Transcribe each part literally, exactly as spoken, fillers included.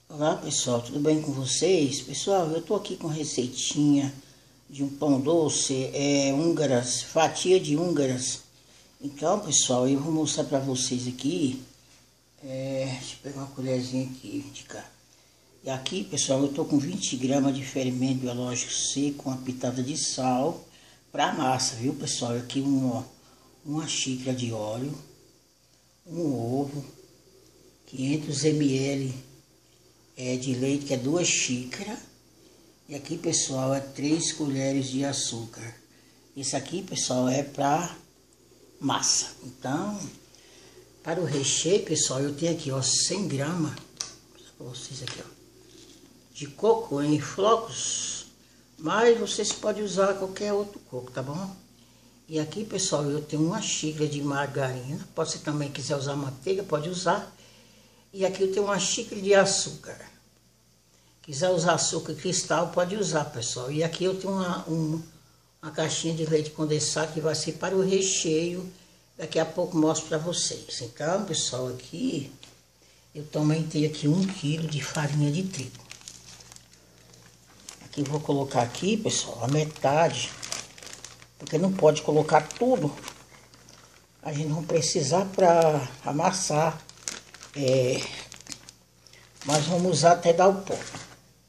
Olá pessoal, tudo bem com vocês? Pessoal, eu tô aqui com receitinha de um pão doce, é húngaras, fatia de húngaras. Então pessoal, eu vou mostrar pra vocês aqui, é, deixa eu pegar uma colherzinha aqui de cá. E aqui pessoal, eu tô com vinte gramas de fermento biológico seco, uma pitada de sal pra massa, viu pessoal? Aqui um, uma xícara de óleo, um ovo, quinhentos mililitros É de leite, que é duas xícaras. E aqui, pessoal, é três colheres de açúcar. Isso aqui, pessoal, é para massa. Então, para o recheio, pessoal, eu tenho aqui, ó, cem gramas. Para vocês aqui, ó, de coco em flocos. Mas vocês podem usar qualquer outro coco, tá bom? E aqui, pessoal, eu tenho uma xícara de margarina. Pode, se também quiser usar manteiga, pode usar. E aqui eu tenho uma xícara de açúcar. Quiser usar açúcar cristal, pode usar, pessoal. E aqui eu tenho uma, um, uma caixinha de leite condensado que vai ser para o recheio. Daqui a pouco mostro para vocês. Então, pessoal, aqui eu também tenho aqui um quilo de farinha de trigo. Aqui eu vou colocar aqui, pessoal, a metade. Porque não pode colocar tudo. A gente não precisar para amassar. É, mas vamos usar até dar o ponto.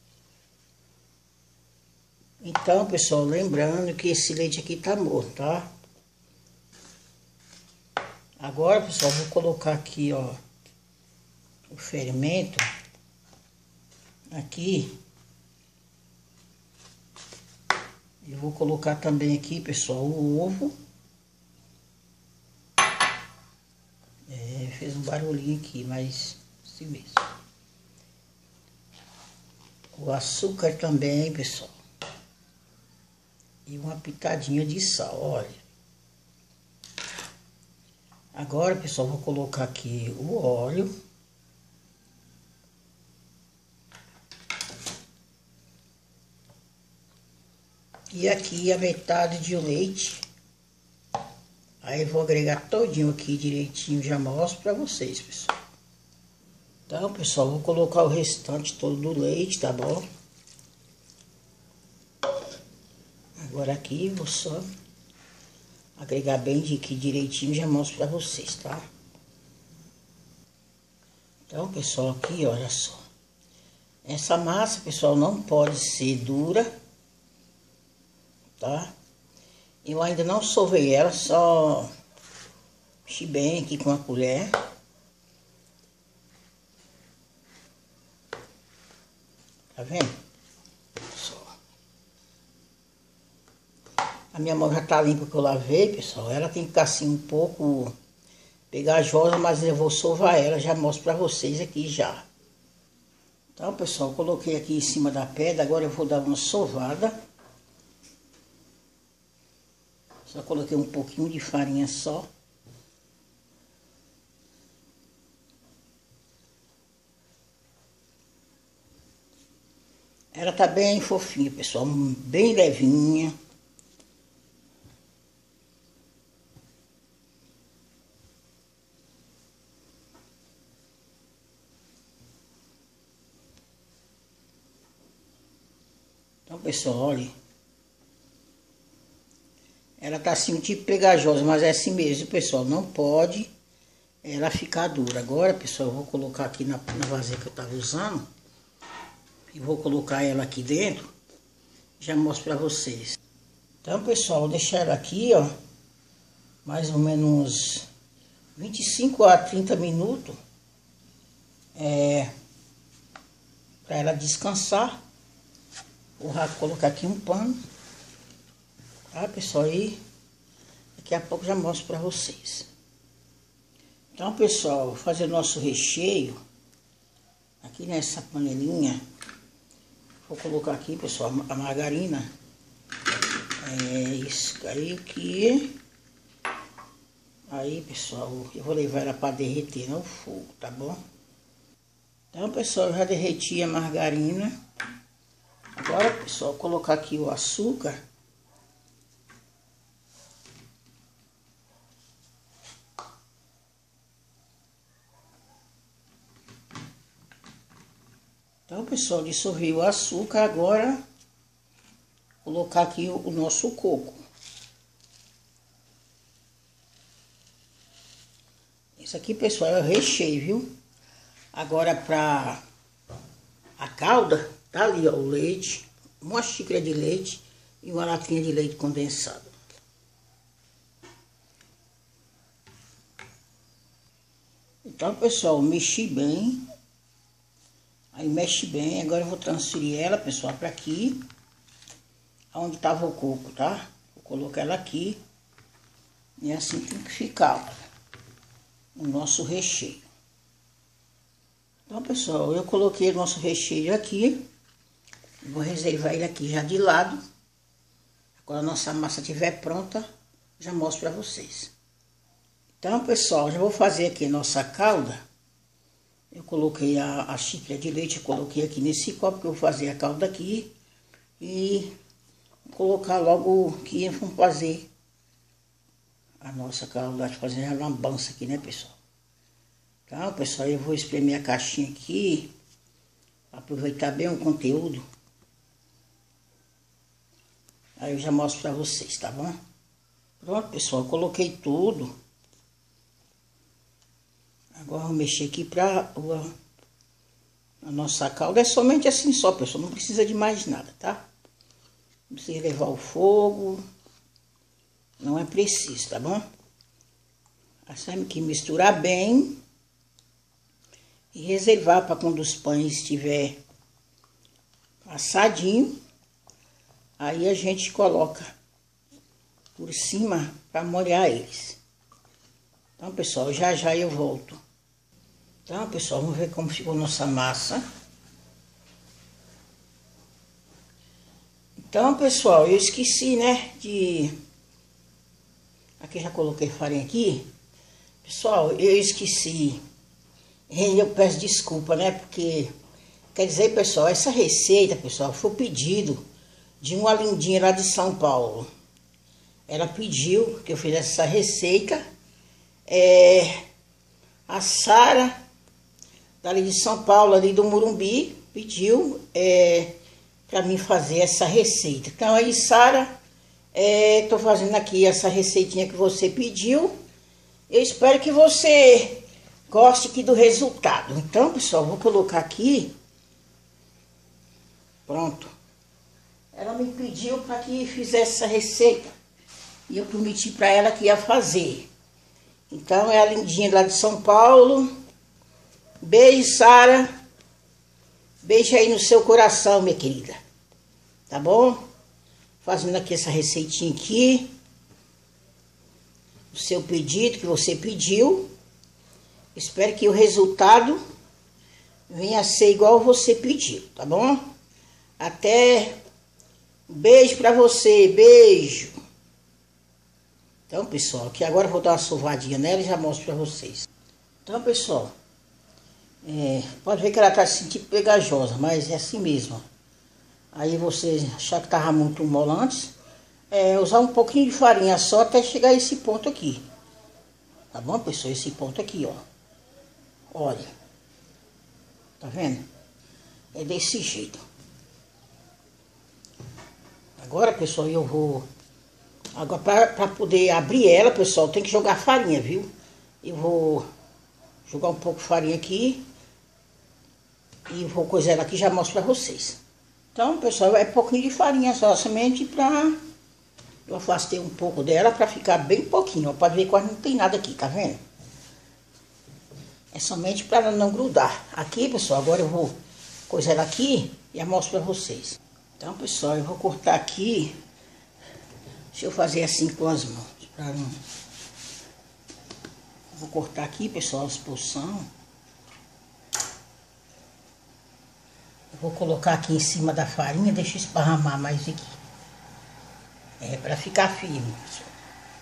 Então, pessoal, lembrando que esse leite aqui tá morno, tá? Agora, pessoal, vou colocar aqui, ó, o fermento aqui. E vou colocar também aqui, pessoal, o ovo. É, fez um barulhinho aqui, mas assim mesmo. O açúcar também, pessoal. E uma pitadinha de sal, olha. Agora, pessoal, vou colocar aqui o óleo. E aqui a metade de leite. Aí vou agregar todinho aqui direitinho, já mostro pra vocês, pessoal. Então, pessoal, vou colocar o restante todo do leite, tá bom? Agora aqui vou só agregar bem de aqui direitinho, já mostro pra vocês, tá? Então, pessoal, aqui, olha só. Essa massa, pessoal, não pode ser dura, tá? Eu ainda não sovei ela, só mexi bem aqui com a colher. Tá vendo? A minha mão já tá limpa que eu lavei, pessoal. Ela tem que ficar assim um pouco pegajosa, mas eu vou sovar ela, já mostro pra vocês aqui já. Então, pessoal, coloquei aqui em cima da pedra, agora eu vou dar uma sovada. Só coloquei um pouquinho de farinha só. Ela tá bem fofinha, pessoal, bem levinha. Então, pessoal, olha. Ela tá assim, tipo pegajosa, mas é assim mesmo, pessoal. Não pode ela ficar dura. Agora, pessoal, eu vou colocar aqui na, na vasilha que eu tava usando. E vou colocar ela aqui dentro. Já mostro pra vocês. Então, pessoal, vou deixar ela aqui, ó. Mais ou menos vinte e cinco a trinta minutos. É... Pra ela descansar. Vou colocar aqui um pano. Tá, pessoal? Aí, daqui a pouco já mostro pra vocês. Então, pessoal, vou fazer o nosso recheio. Aqui nessa panelinha. Vou colocar aqui, pessoal, a margarina. É isso aí aqui. Aí, pessoal, eu vou levar ela para derreter no fogo, tá bom? Então, pessoal, eu já derreti a margarina. Agora, pessoal, vou colocar aqui o açúcar. Então, pessoal, dissolvi o açúcar, agora vou colocar aqui o, o nosso coco. Isso aqui, pessoal, é o recheio, viu? Agora, para a calda, tá ali, ó, o leite, uma xícara de leite e uma latinha de leite condensado. Então, pessoal, mexi bem. Aí mexe bem. Agora eu vou transferir ela, pessoal, para aqui, onde tava o coco, tá? Vou colocar ela aqui. E assim tem que ficar, ó, o nosso recheio. Então, pessoal, eu coloquei o nosso recheio aqui. Vou reservar ele aqui já de lado. Quando a nossa massa estiver pronta, já mostro para vocês. Então, pessoal, já vou fazer aqui a nossa calda. Eu coloquei a, a xícara de leite, eu coloquei aqui nesse copo, que eu vou fazer a calda aqui. E vou colocar logo que vamos fazer a nossa calda, fazer a lambança aqui, né, pessoal? Então, pessoal, eu vou espremer a caixinha aqui, para aproveitar bem o conteúdo. Aí eu já mostro para vocês, tá bom? Pronto, pessoal, eu coloquei tudo. Agora vou mexer aqui para a nossa calda. É somente assim só, pessoal. Não precisa de mais nada, tá? Não precisa levar o fogo. Não é preciso, tá bom? Assim que misturar bem. E reservar para quando os pães estiver assadinho. Aí a gente coloca por cima para molhar eles. Então, pessoal, já já eu volto. Então, pessoal, vamos ver como ficou nossa massa. Então, pessoal, eu esqueci, né, de... Aqui já coloquei farinha aqui. Pessoal, eu esqueci. Eu peço desculpa, né, porque... Quer dizer, pessoal, essa receita, pessoal, foi pedido de uma lindinha lá de São Paulo. Ela pediu que eu fizesse essa receita. É... A Sara... dali de São Paulo, ali do Morumbi, pediu é, para mim fazer essa receita. Então, aí, Sara, é, tô fazendo aqui essa receitinha que você pediu. Eu espero que você goste aqui do resultado. Então, pessoal, vou colocar aqui. Pronto. Ela me pediu para que fizesse essa receita. E eu prometi para ela que ia fazer. Então, é a lindinha lá de São Paulo. Beijo, Sara. Beijo aí no seu coração, minha querida. Tá bom? Fazendo aqui essa receitinha aqui. O seu pedido que você pediu. Espero que o resultado venha a ser igual você pediu, tá bom? Até. Beijo pra você. Beijo. Então, pessoal, aqui agora eu vou dar uma sovadinha nela e já mostro pra vocês. Então, pessoal. É, pode ver que ela tá se sentindo pegajosa, mas é assim mesmo. Aí você achar que tava muito mole antes, é, usar um pouquinho de farinha só até chegar a esse ponto aqui. Tá bom, pessoal? Esse ponto aqui, ó. Olha. Tá vendo? É desse jeito. Agora, pessoal, eu vou... Agora, para poder abrir ela, pessoal, tem que jogar farinha, viu? Eu vou jogar um pouco de farinha aqui. E vou cozer ela aqui e já mostro pra vocês. Então, pessoal, é pouquinho de farinha só, somente pra... Eu afastei um pouco dela pra ficar bem pouquinho, ó. Pode ver que quase não tem nada aqui, tá vendo? É somente pra ela não grudar. Aqui, pessoal, agora eu vou cozer ela aqui e já mostro pra vocês. Então, pessoal, eu vou cortar aqui. Deixa eu fazer assim com as mãos. Pra não... Vou cortar aqui, pessoal, as porções. Vou colocar aqui em cima da farinha, deixa eu esparramar mais aqui. É, para ficar firme, pessoal.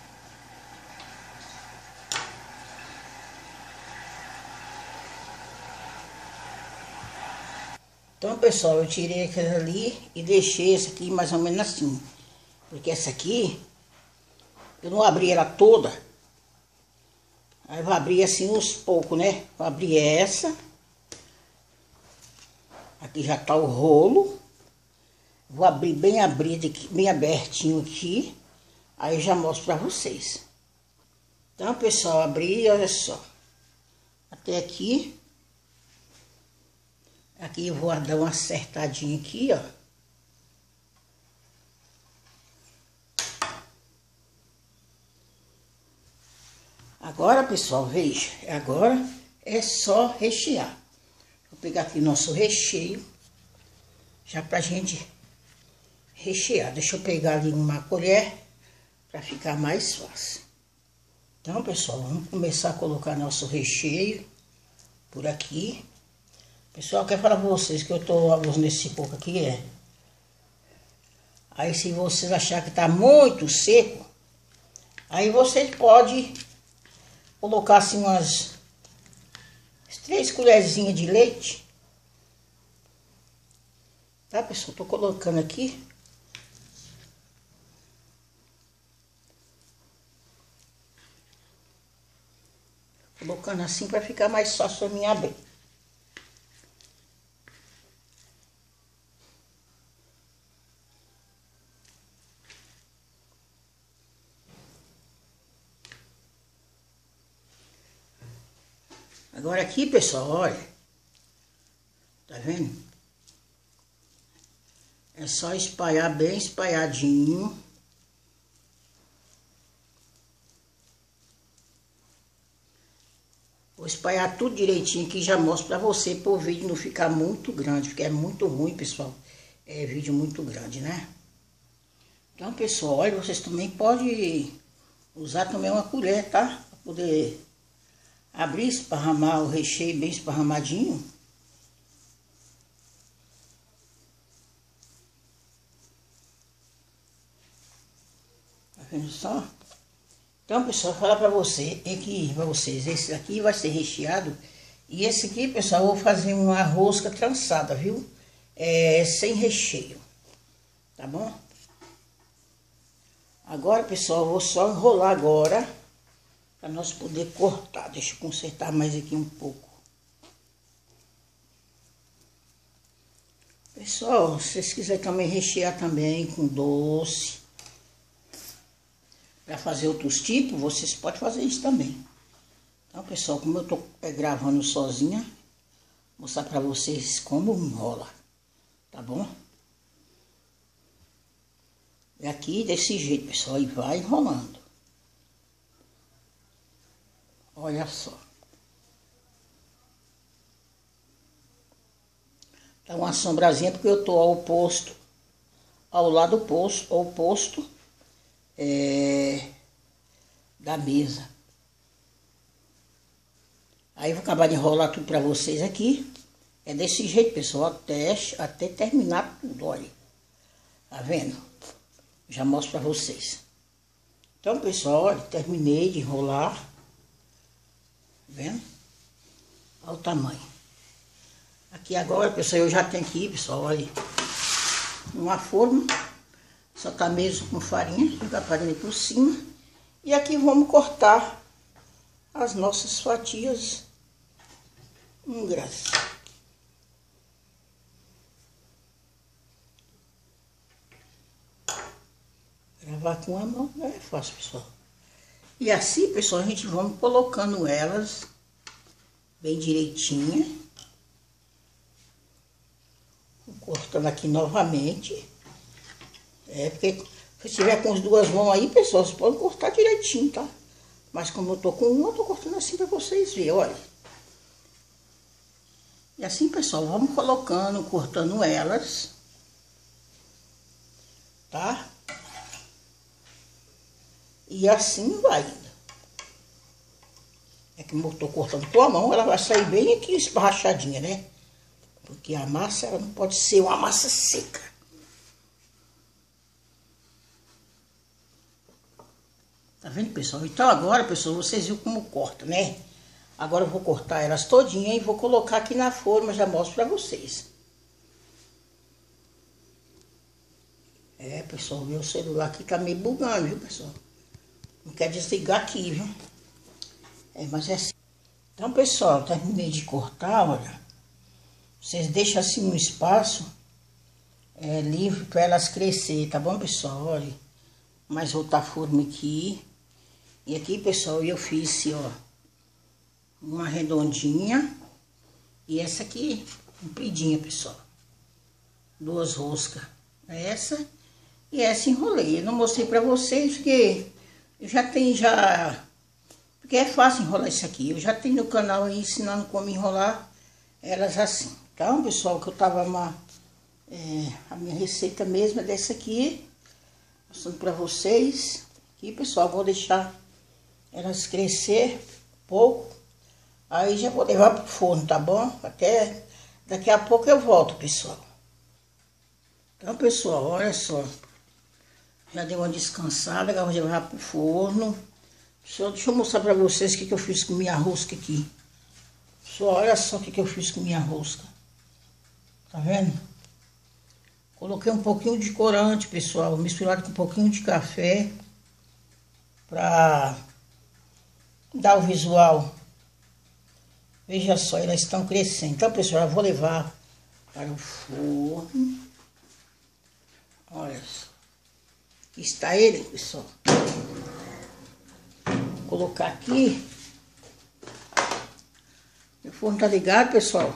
Então, pessoal, eu tirei aquela ali e deixei essa aqui mais ou menos assim. Porque essa aqui, eu não abri ela toda. Aí eu vou abrir assim uns poucos, né? Vou abrir essa. Aqui já tá o rolo. Vou abrir bem abrido aqui, bem abertinho aqui. Aí já mostro pra vocês. Então, pessoal, abri, olha só. Até aqui. Aqui eu vou dar uma acertadinha aqui, ó. Agora, pessoal, veja. Agora é só rechear. Vou pegar aqui nosso recheio. Já pra gente rechear. Deixa eu pegar ali uma colher pra ficar mais fácil. Então, pessoal, vamos começar a colocar nosso recheio por aqui. Pessoal, quero falar pra vocês que eu tô usando esse pouco aqui, é. Aí, se vocês acharem que tá muito seco, aí vocês podem colocar assim umas três colherzinhas de leite. Tá, pessoal? Tô colocando aqui. Colocando assim para ficar mais fácil pra mim abrir. Agora aqui, pessoal, olha. Tá vendo? É só espalhar bem espalhadinho. Vou espalhar tudo direitinho aqui, já mostro pra você, para o vídeo não ficar muito grande, porque é muito ruim, pessoal. É vídeo muito grande, né? Então, pessoal, olha, vocês também podem usar também uma colher, tá? Pra poder abrir, esparramar o recheio bem esparramadinho. Tá vendo só? Então, pessoal, vou falar pra você, é que, pra vocês, esse aqui vai ser recheado. E esse aqui, pessoal, eu vou fazer uma rosca trançada, viu? É, sem recheio. Tá bom? Agora, pessoal, eu vou só enrolar agora. Pra nós poder cortar. Deixa eu consertar mais aqui um pouco. Pessoal, se vocês quiserem também rechear também com doce, para fazer outros tipos, vocês podem fazer isso também. Então, pessoal, como eu tô é, gravando sozinha, vou mostrar para vocês como enrola, tá bom? É aqui desse jeito, pessoal, e vai enrolando. Olha só. Tá uma sombrazinha porque eu tô ao oposto, ao lado oposto, oposto é, da mesa. Aí eu vou acabar de enrolar tudo pra vocês aqui. É desse jeito, pessoal, até, até terminar tudo, olha. Tá vendo? Já mostro pra vocês. Então, pessoal, olha, terminei de enrolar. Tá vendo? Olha o tamanho. Aqui agora, pessoal, eu já tenho aqui, pessoal, olha. Uma forma. Só tá mesmo com farinha. Jogar farinha por cima. E aqui vamos cortar as nossas fatias húngaras. Gravar com a mão não é fácil, pessoal. E assim, pessoal, a gente vamos colocando elas bem direitinha. Cortando aqui novamente. É, porque se tiver com as duas mãos aí, pessoal, vocês podem cortar direitinho, tá? Mas como eu tô com uma, eu tô cortando assim pra vocês verem, olha. E assim, pessoal, vamos colocando, cortando elas. Tá? E assim vai indo. É que eu tô cortando com a mão, ela vai sair bem aqui esparrachadinha, né? Porque a massa, ela não pode ser uma massa seca. Tá vendo, pessoal? Então agora, pessoal, vocês viram como corta, né? Agora eu vou cortar elas todinhas e vou colocar aqui na forma, já mostro pra vocês. É, pessoal, meu celular aqui tá meio bugando, viu, pessoal? Não quer desligar aqui, viu? É, mas é assim. Então, pessoal, terminei de cortar, olha. vocês deixam assim um espaço é, livre para elas crescer, tá bom, pessoal? Olha, mais outra forma aqui. E aqui, pessoal, eu fiz, ó, uma redondinha e essa aqui compridinha, pessoal. Duas roscas. Essa e essa enrolei. Eu não mostrei pra vocês porque eu já tenho já... Porque é fácil enrolar isso aqui. Eu já tenho no canal aí ensinando como enrolar elas assim. Então, pessoal, que eu tava uma... É, a minha receita mesmo é dessa aqui. Mostrando pra vocês. Aqui, pessoal, vou deixar elas crescer um pouco. Aí já vou levar pro forno, tá bom? Até daqui a pouco eu volto, pessoal. Então, pessoal, olha só. Já deu uma descansada, agora vou levar pro forno. Só deixa eu mostrar pra vocês o que, que eu fiz com minha rosca aqui. Só olha só o que, que eu fiz com minha rosca. Tá vendo? Coloquei um pouquinho de corante, pessoal, misturado com um pouquinho de café. Pra dar o visual. Veja só, elas estão crescendo. Então, pessoal, eu vou levar para o forno. Olha só. Aqui está ele, pessoal. Vou colocar aqui. O forno tá ligado, pessoal.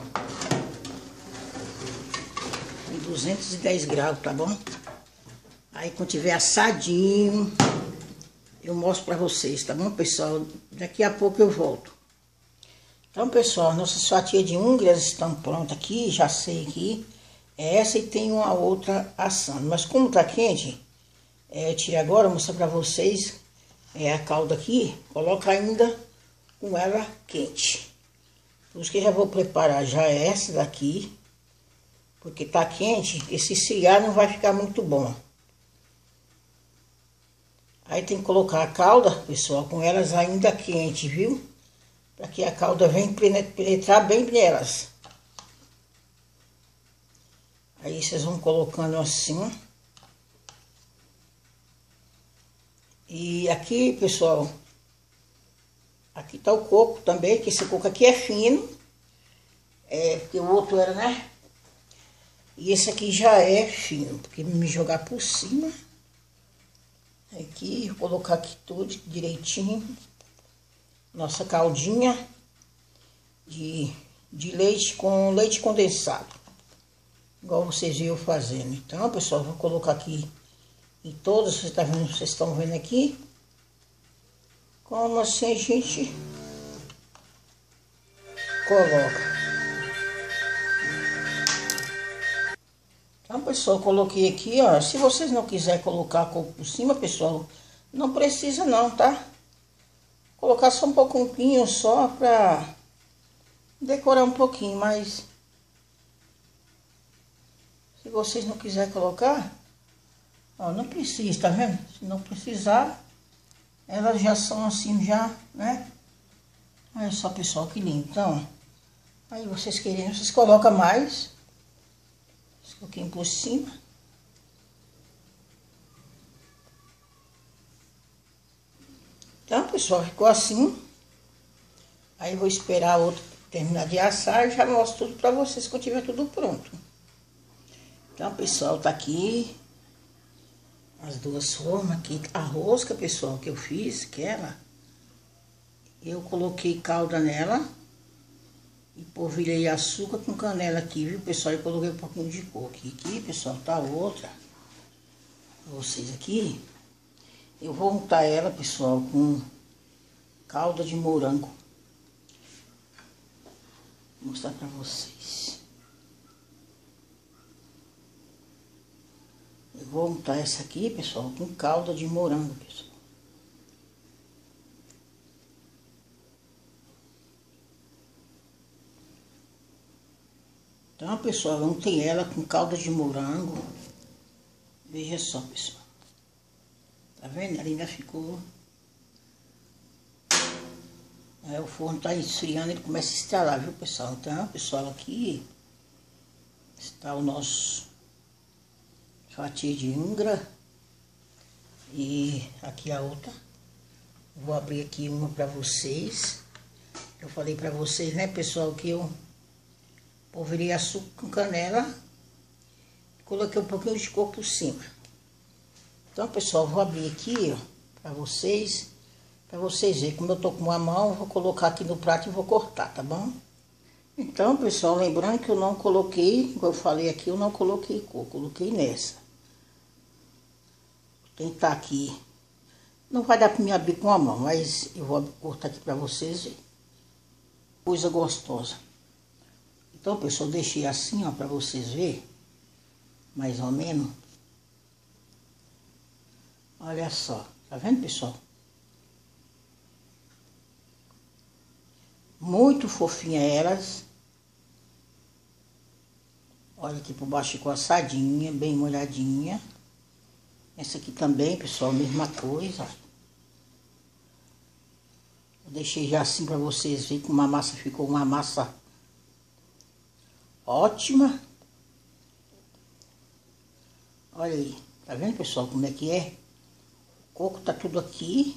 Em duzentos e dez graus, tá bom? Aí, quando tiver assadinho, eu mostro para vocês, tá bom, pessoal? Daqui a pouco eu volto. Então, pessoal, nossas fatias de húngaras estão prontas aqui, já sei aqui. É essa e tem uma outra assando. Mas como tá quente, é, eu tirei agora, vou mostrar pra vocês é, a calda aqui. Coloca ainda com ela quente. Por isso que eu já vou preparar já essa daqui. Porque tá quente, esse esfriar não vai ficar muito bom. Aí tem que colocar a calda, pessoal, com elas ainda quente, viu? Para que a calda venha penetrar bem nelas. Aí vocês vão colocando assim. E aqui, pessoal, aqui tá o coco também, que esse coco aqui é fino. É, porque o outro era, né? E esse aqui já é fino, porque me jogar por cima. Aqui, vou colocar aqui tudo direitinho. Nossa caldinha de, de leite com leite condensado. Igual vocês viram fazendo. Então, pessoal, vou colocar aqui em todas, vocês, tá vendo, vocês estão vendo aqui. Como assim a gente coloca. Então, pessoal, eu coloquei aqui, ó. Se vocês não quiserem colocar coco por cima, pessoal, não precisa não, tá? Colocar só um pouquinho só pra decorar um pouquinho, mas se vocês não quiserem colocar, ó, não precisa, tá vendo? Se não precisar, elas já são assim já, né? Olha só, pessoal, que lindo. Então, aí vocês querendo, vocês colocam mais um pouquinho por cima. Então, pessoal, ficou assim. Aí vou esperar a outra terminar de assar e já mostro tudo pra vocês quando tiver tudo pronto. Então, pessoal, tá aqui as duas formas aqui. A rosca, pessoal, que eu fiz, que ela, eu coloquei calda nela e polvilhei açúcar com canela aqui, viu, pessoal? Eu coloquei um pouquinho de coco aqui. Aqui, pessoal, tá outra. Pra vocês aqui. Eu vou untar ela, pessoal, com calda de morango. Vou mostrar pra vocês. Eu vou untar essa aqui, pessoal, com calda de morango, pessoal. Então, pessoal, eu untei ela com calda de morango. Veja só, pessoal. Tá vendo? Ela ainda ficou... Aí o forno tá esfriando, ele começa a estralar, viu, pessoal? Então, pessoal, aqui está o nosso fatia de húngara. E aqui a outra. Vou abrir aqui uma pra vocês. Eu falei pra vocês, né, pessoal, que eu Polvilhei açúcar com canela. Coloquei um pouquinho de coco por cima. Então, pessoal, vou abrir aqui, ó, pra vocês. Pra vocês verem. Como eu tô com uma mão, eu vou colocar aqui no prato e vou cortar, tá bom? Então, pessoal, lembrando que eu não coloquei, como eu falei aqui, eu não coloquei coco. Coloquei nessa. Vou tentar aqui. Não vai dar pra me abrir com a mão, mas eu vou cortar aqui pra vocês verem. Coisa gostosa. Então, pessoal, deixei assim, ó, pra vocês verem. Mais ou menos. Olha só. Tá vendo, pessoal? Muito fofinha elas. Olha aqui por baixo ficou assadinha, bem molhadinha. Essa aqui também, pessoal, mesma coisa. Eu deixei já assim pra vocês verem como a massa ficou uma massa ótima. Olha aí, tá vendo, pessoal, como é que é? O coco tá tudo aqui.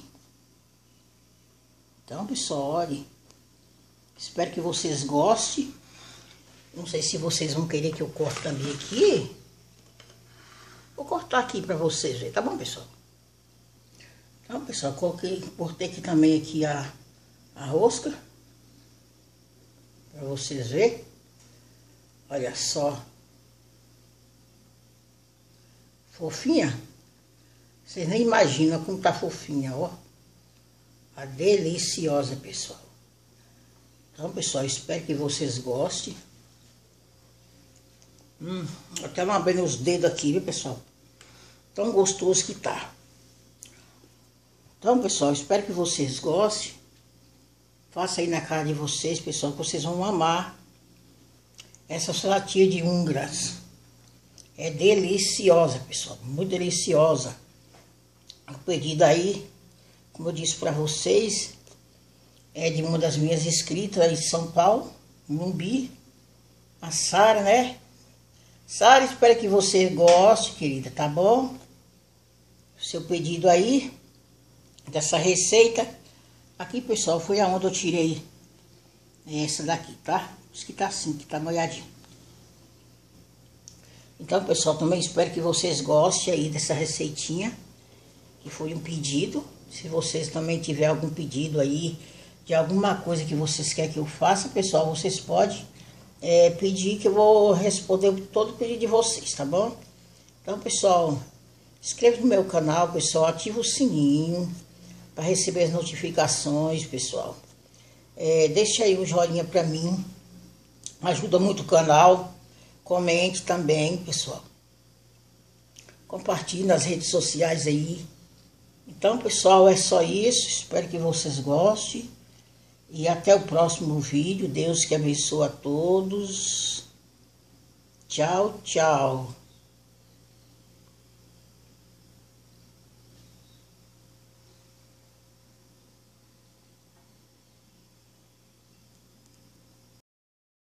Então, pessoal, olha. Espero que vocês gostem. Não sei se vocês vão querer que eu corte também aqui. Vou cortar aqui pra vocês verem, tá bom, pessoal? Então, pessoal, coloquei, cortei aqui também aqui a, a rosca. Pra vocês verem. Olha só. Fofinha. Vocês nem imaginam como tá fofinha, ó. A deliciosa, pessoal. Então, pessoal, espero que vocês gostem. Hum, até não abrindo os dedos aqui, viu, pessoal? Tão gostoso que tá. Então, pessoal, espero que vocês gostem. Faça aí na cara de vocês, pessoal, que vocês vão amar essa salatinha de húngaras. É deliciosa, pessoal, muito deliciosa. O pedido aí, como eu disse pra vocês, é de uma das minhas inscritas aí de São Paulo, Morumbi, a Sara, né? Sara, espero que você goste, querida, tá bom? Seu pedido aí, dessa receita. Aqui, pessoal, foi aonde eu tirei essa daqui, tá? Isso que tá assim, que tá molhadinho. Então, pessoal, também espero que vocês gostem aí dessa receitinha, que foi um pedido. Se vocês também tiverem algum pedido aí, de alguma coisa que vocês querem que eu faça, pessoal, vocês podem é, pedir que eu vou responder todo o pedido de vocês, tá bom? Então, pessoal, inscreva no meu canal, pessoal, ativa o sininho para receber as notificações, pessoal. É, deixa aí o joinha pra mim, ajuda muito o canal. Comente também, pessoal. Compartilhe nas redes sociais aí. Então, pessoal, é só isso. Espero que vocês gostem. E até o próximo vídeo. Deus que abençoe a todos. Tchau, tchau.